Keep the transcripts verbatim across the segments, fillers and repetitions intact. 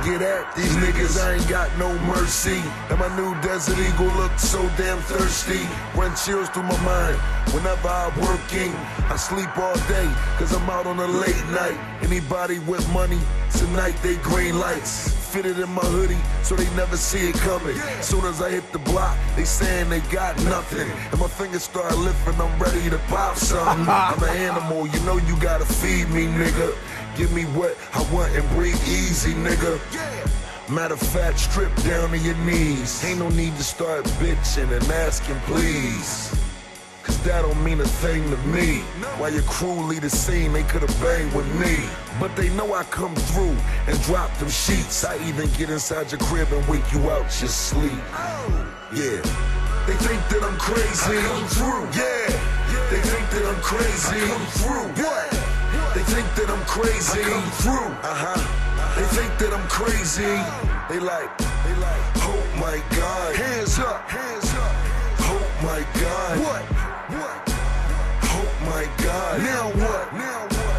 get at these niggas, I ain't got no mercy. And my new Desert Eagle look so damn thirsty. Run chills through my mind whenever I'm working. I sleep all day, cause I'm out on a late night. Anybody with money, tonight they green lights. Fitted in my hoodie, so they never see it coming. Soon as I hit the block, they saying they got nothing. And my fingers start lifting, I'm ready to pop something. I'm an animal, you know you gotta feed me, nigga. Give me what I want and breathe easy, nigga. Matter of fact, strip down to your knees. Ain't no need to start bitching and asking please, cause that don't mean a thing to me. While your crew lead the scene, they could've banged with me. But they know I come through and drop them sheets. I even get inside your crib and wake you out your sleep. Yeah, they think that I'm crazy. I come through. Yeah, they think that I'm crazy. I come through. What? They think that I'm crazy. I come through. Uh-huh. They think that I'm crazy. They like, they like, oh my God. Hands up, hands up. Oh my God. What? What? Oh my God. Now what? Now what?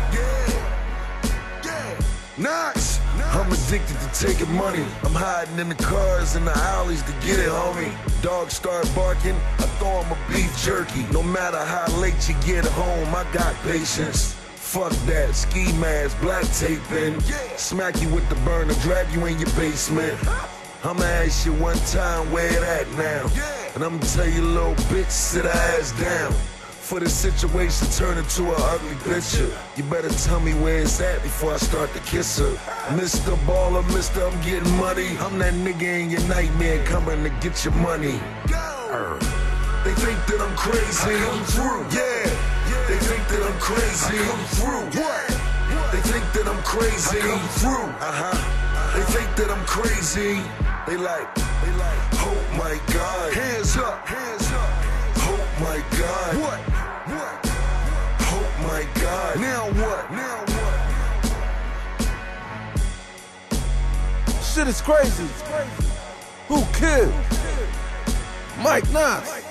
Yeah. Yeah. Knox. I'm addicted to taking money. I'm hiding in the cars and the alleys to get it, homie. Dogs start barking, I throw them a beef jerky. No matter how late you get home, I got patience. Fuck that, ski mask, black taping. Smack you with the burner, drag you in your basement. I'ma ask you one time where it at now. And I'ma tell you, little bitch, sit her ass down. For the situation turn into an ugly picture, you better tell me where it's at before I start to kiss her. Mister Baller, Mister I'm getting money. I'm that nigga in your nightmare coming to get your money. Go. They think that I'm crazy. I come through. Yeah. They think that I'm crazy. I come through. What? They think that I'm crazy. I come through. Uh-huh. They think that I'm crazy. They like, they like, oh my God. Hands up, hands up. Oh my God. What? What? Oh my God. Now what? Now what? Shit is crazy. Who killed? Mike Knox.